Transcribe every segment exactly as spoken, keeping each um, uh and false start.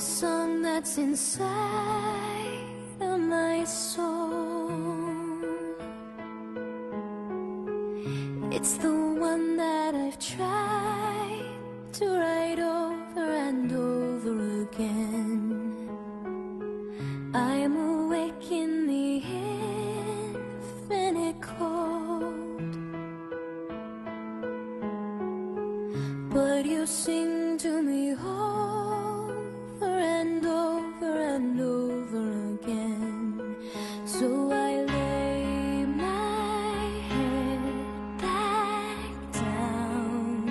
song that's inside of my soul. It's the one that I've tried to write over and over again. I'm awake in the infinite cold, but you sing to me over and over and over again. So I lay my head back down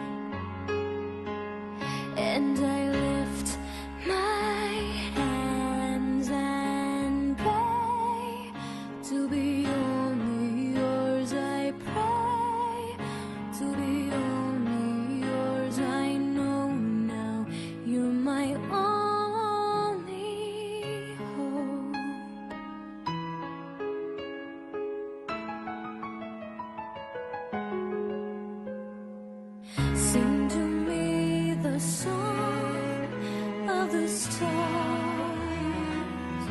and I lift my hands and pray to be only yours. I pray to be only yours. I know now you're my only hope. Sing to me the song of the stars,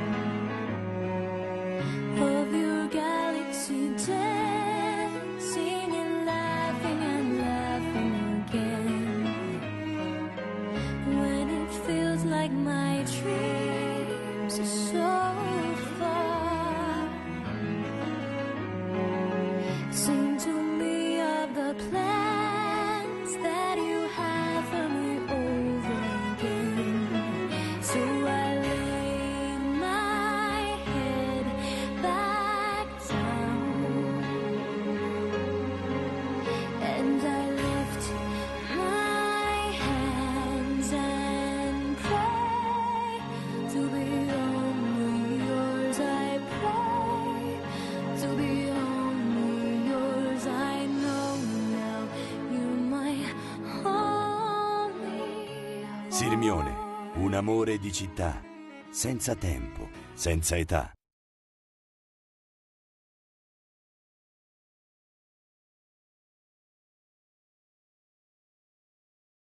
of your galaxy dancing and laughing and laughing again. When it feels like my dreams are so far, sing to me of the plans that you have for me over again. So I lay my head back down and I lift my hands and pray to be only yours. I pray to be only yours. I know now you're my only hope. Sirmione, un amore di città, senza tempo, senza età.